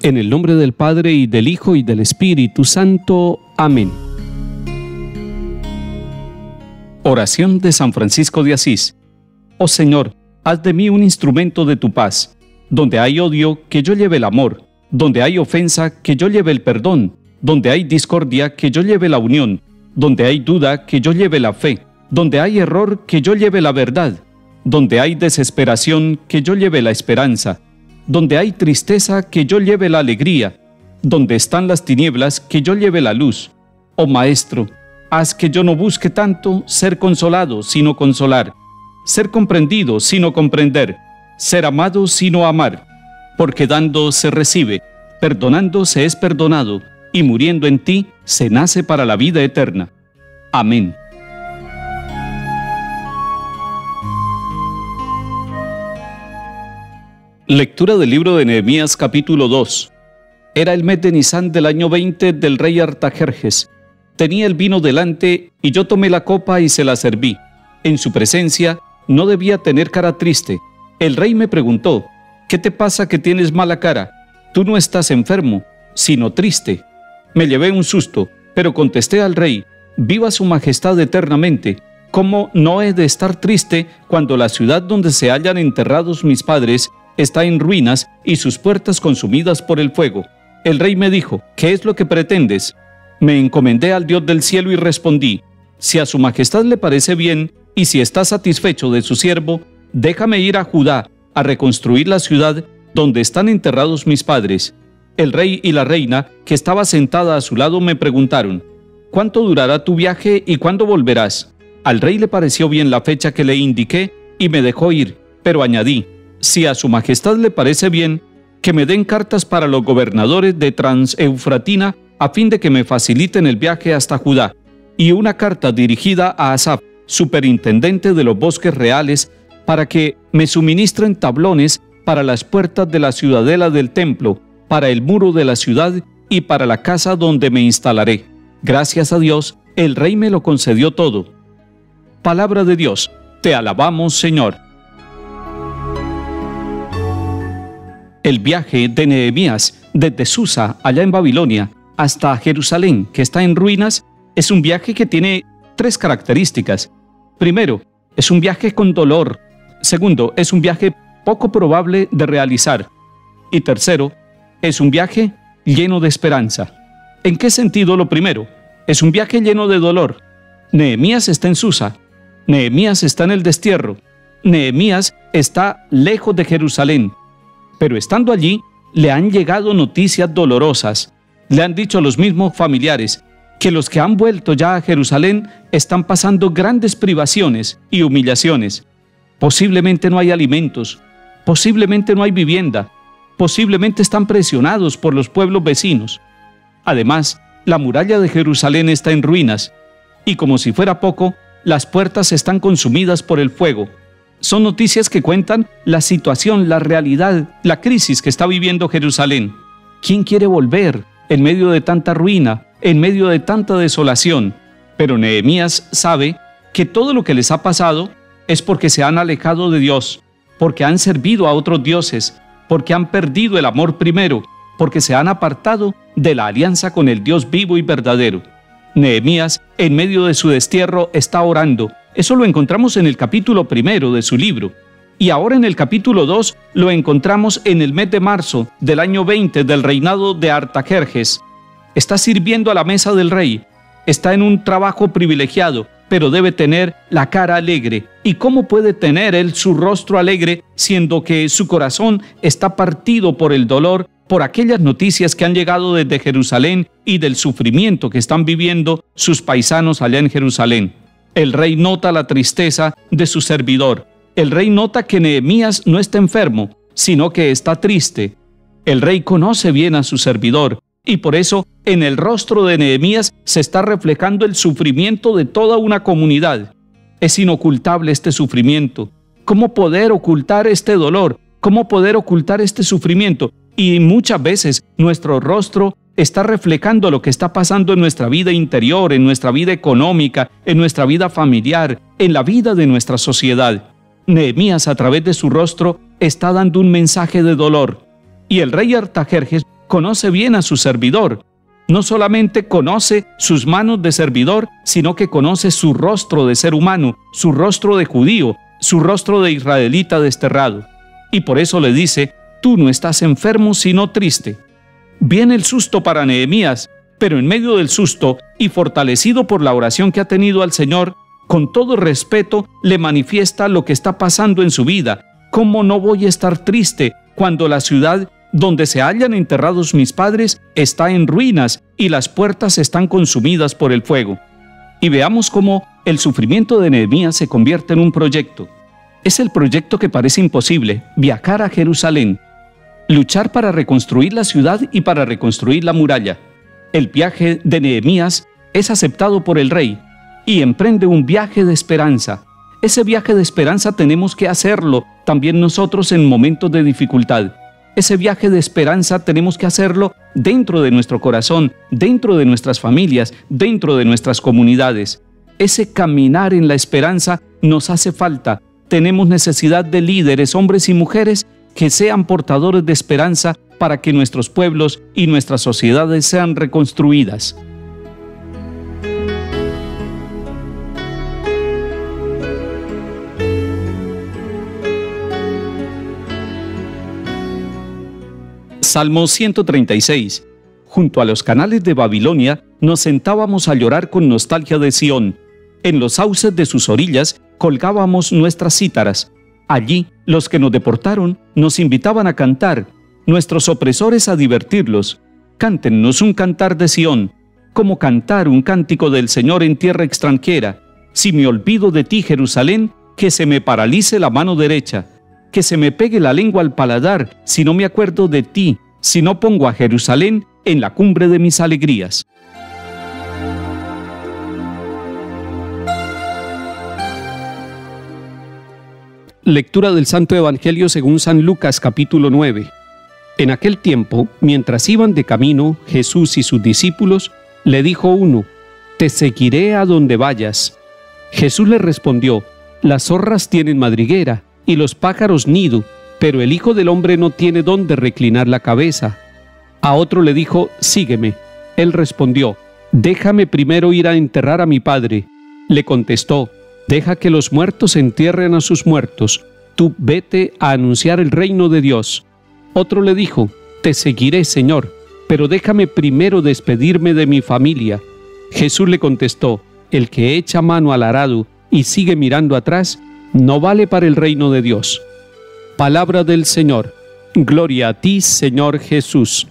En el nombre del Padre, y del Hijo, y del Espíritu Santo. Amén. Oración de San Francisco de Asís. Oh Señor, haz de mí un instrumento de tu paz. Donde hay odio, que yo lleve el amor. Donde hay ofensa, que yo lleve el perdón. Donde hay discordia, que yo lleve la unión. Donde hay duda, que yo lleve la fe. Donde hay error, que yo lleve la verdad. Donde hay desesperación, que yo lleve la esperanza. Donde hay tristeza, que yo lleve la alegría. Donde están las tinieblas, que yo lleve la luz. Oh Maestro, haz que yo no busque tanto ser consolado, sino consolar. Ser comprendido, sino comprender. Ser amado, sino amar. Porque dando se recibe, perdonando se es perdonado, y muriendo en ti se nace para la vida eterna. Amén. Lectura del libro de Nehemías, capítulo 2. Era el mes de Nisán del año 20 del rey Artajerjes. Tenía el vino delante, y yo tomé la copa y se la serví. En su presencia no debía tener cara triste. El rey me preguntó: ¿qué te pasa que tienes mala cara? Tú no estás enfermo, sino triste. Me llevé un susto, pero contesté al rey: viva su majestad eternamente. ¿Cómo no he de estar triste cuando la ciudad donde se hallan enterrados mis padres está en ruinas y sus puertas consumidas por el fuego? El rey me dijo: ¿qué es lo que pretendes? Me encomendé al Dios del cielo y respondí: si a su majestad le parece bien, y si está satisfecho de su siervo, déjame ir a Judá a reconstruir la ciudad donde están enterrados mis padres. El rey y la reina, que estaba sentada a su lado, me preguntaron: ¿cuánto durará tu viaje y cuándo volverás? Al rey le pareció bien la fecha que le indiqué y me dejó ir, pero añadí: si a su majestad le parece bien, que me den cartas para los gobernadores de Transeufratina a fin de que me faciliten el viaje hasta Judá, y una carta dirigida a Asaf, superintendente de los bosques reales, para que me suministren tablones para las puertas de la ciudadela del templo, para el muro de la ciudad y para la casa donde me instalaré. Gracias a Dios, el rey me lo concedió todo. Palabra de Dios. Te alabamos, Señor. El viaje de Nehemías desde Susa, allá en Babilonia, hasta Jerusalén, que está en ruinas, es un viaje que tiene tres características. Primero, es un viaje con dolor. Segundo, es un viaje poco probable de realizar. Y tercero, es un viaje lleno de esperanza. ¿En qué sentido lo primero? Es un viaje lleno de dolor. Nehemías está en Susa. Nehemías está en el destierro. Nehemías está lejos de Jerusalén. Pero estando allí, le han llegado noticias dolorosas. Le han dicho a los mismos familiares que los que han vuelto ya a Jerusalén están pasando grandes privaciones y humillaciones. Posiblemente no hay alimentos, posiblemente no hay vivienda, posiblemente están presionados por los pueblos vecinos. Además, la muralla de Jerusalén está en ruinas, y como si fuera poco, las puertas están consumidas por el fuego. Son noticias que cuentan la situación, la realidad, la crisis que está viviendo Jerusalén. ¿Quién quiere volver en medio de tanta ruina, en medio de tanta desolación? Pero Nehemías sabe que todo lo que les ha pasado es porque se han alejado de Dios, porque han servido a otros dioses, porque han perdido el amor primero, porque se han apartado de la alianza con el Dios vivo y verdadero. Nehemías, en medio de su destierro, está orando. Eso lo encontramos en el capítulo 1 de su libro. Y ahora en el capítulo 2 lo encontramos en el mes de marzo del año 20 del reinado de Artajerjes. Está sirviendo a la mesa del rey. Está en un trabajo privilegiado, pero debe tener la cara alegre. ¿Y cómo puede tener él su rostro alegre, siendo que su corazón está partido por el dolor, por aquellas noticias que han llegado desde Jerusalén y del sufrimiento que están viviendo sus paisanos allá en Jerusalén? El rey nota la tristeza de su servidor. El rey nota que Nehemías no está enfermo, sino que está triste. El rey conoce bien a su servidor, y por eso en el rostro de Nehemías se está reflejando el sufrimiento de toda una comunidad. Es inocultable este sufrimiento. ¿Cómo poder ocultar este dolor? ¿Cómo poder ocultar este sufrimiento? Y muchas veces nuestro rostro está reflejando lo que está pasando en nuestra vida interior, en nuestra vida económica, en nuestra vida familiar, en la vida de nuestra sociedad. Nehemías, a través de su rostro, está dando un mensaje de dolor. Y el rey Artajerjes conoce bien a su servidor. No solamente conoce sus manos de servidor, sino que conoce su rostro de ser humano, su rostro de judío, su rostro de israelita desterrado. Y por eso le dice: tú no estás enfermo, sino triste. Viene el susto para Nehemías, pero en medio del susto y fortalecido por la oración que ha tenido al Señor, con todo respeto le manifiesta lo que está pasando en su vida. ¿Cómo no voy a estar triste cuando la ciudad donde se hallan enterrados mis padres está en ruinas y las puertas están consumidas por el fuego? Y veamos cómo el sufrimiento de Nehemías se convierte en un proyecto. Es el proyecto que parece imposible: viajar a Jerusalén, luchar para reconstruir la ciudad y para reconstruir la muralla. El viaje de Nehemías es aceptado por el rey y emprende un viaje de esperanza. Ese viaje de esperanza tenemos que hacerlo también nosotros en momentos de dificultad. Ese viaje de esperanza tenemos que hacerlo dentro de nuestro corazón, dentro de nuestras familias, dentro de nuestras comunidades. Ese caminar en la esperanza nos hace falta. Tenemos necesidad de líderes, hombres y mujeres, que sean portadores de esperanza para que nuestros pueblos y nuestras sociedades sean reconstruidas. Salmo 136. Junto a los canales de Babilonia nos sentábamos a llorar con nostalgia de Sión. En los sauces de sus orillas colgábamos nuestras cítaras. Allí los que nos deportaron nos invitaban a cantar, nuestros opresores a divertirlos. Cántennos un cantar de Sión, como cantar un cántico del Señor en tierra extranjera. Si me olvido de ti, Jerusalén, que se me paralice la mano derecha, que se me pegue la lengua al paladar si no me acuerdo de ti, si no pongo a Jerusalén en la cumbre de mis alegrías. Lectura del Santo Evangelio según San Lucas, capítulo 9. En aquel tiempo, mientras iban de camino, Jesús y sus discípulos, le dijo uno: «Te seguiré a donde vayas». Jesús le respondió: «Las zorras tienen madriguera y los pájaros nido, pero el Hijo del Hombre no tiene dónde reclinar la cabeza». A otro le dijo: «Sígueme». Él respondió: «Déjame primero ir a enterrar a mi padre». Le contestó: «Deja que los muertos entierren a sus muertos. Tú vete a anunciar el reino de Dios». Otro le dijo: «Te seguiré, Señor, pero déjame primero despedirme de mi familia». Jesús le contestó: «El que echa mano al arado y sigue mirando atrás, no vale para el reino de Dios». Palabra del Señor. Gloria a ti, Señor Jesús.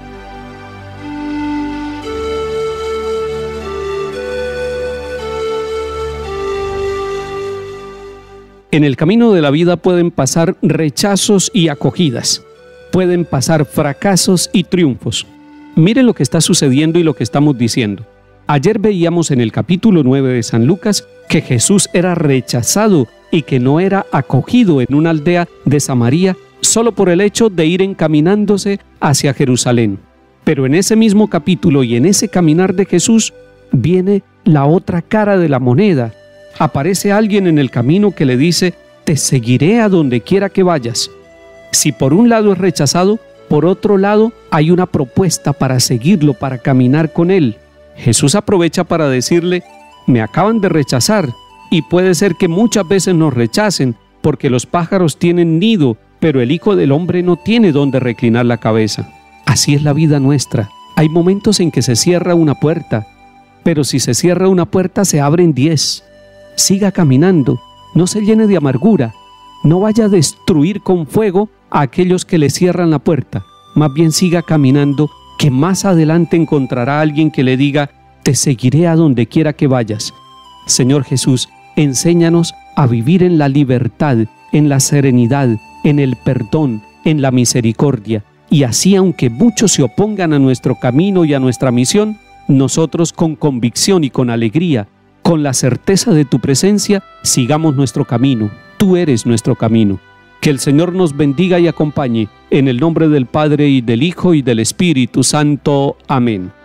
En el camino de la vida pueden pasar rechazos y acogidas. Pueden pasar fracasos y triunfos. Miren lo que está sucediendo y lo que estamos diciendo. Ayer veíamos en el capítulo 9 de San Lucas que Jesús era rechazado y que no era acogido en una aldea de Samaria solo por el hecho de ir encaminándose hacia Jerusalén. Pero en ese mismo capítulo y en ese caminar de Jesús viene la otra cara de la moneda. Aparece alguien en el camino que le dice: «Te seguiré a donde quiera que vayas». Si por un lado es rechazado, por otro lado hay una propuesta para seguirlo, para caminar con él. Jesús aprovecha para decirle: «Me acaban de rechazar, y puede ser que muchas veces nos rechacen, porque los pájaros tienen nido, pero el Hijo del Hombre no tiene dónde reclinar la cabeza». Así es la vida nuestra. Hay momentos en que se cierra una puerta, pero si se cierra una puerta se abren 10. Siga caminando, no se llene de amargura, no vaya a destruir con fuego a aquellos que le cierran la puerta. Más bien siga caminando, que más adelante encontrará a alguien que le diga: «Te seguiré a donde quiera que vayas». Señor Jesús, enséñanos a vivir en la libertad, en la serenidad, en el perdón, en la misericordia. Y así, aunque muchos se opongan a nuestro camino y a nuestra misión, nosotros con convicción y con alegría, con la certeza de tu presencia, sigamos nuestro camino. Tú eres nuestro camino. Que el Señor nos bendiga y acompañe. En el nombre del Padre, y del Hijo, y del Espíritu Santo. Amén.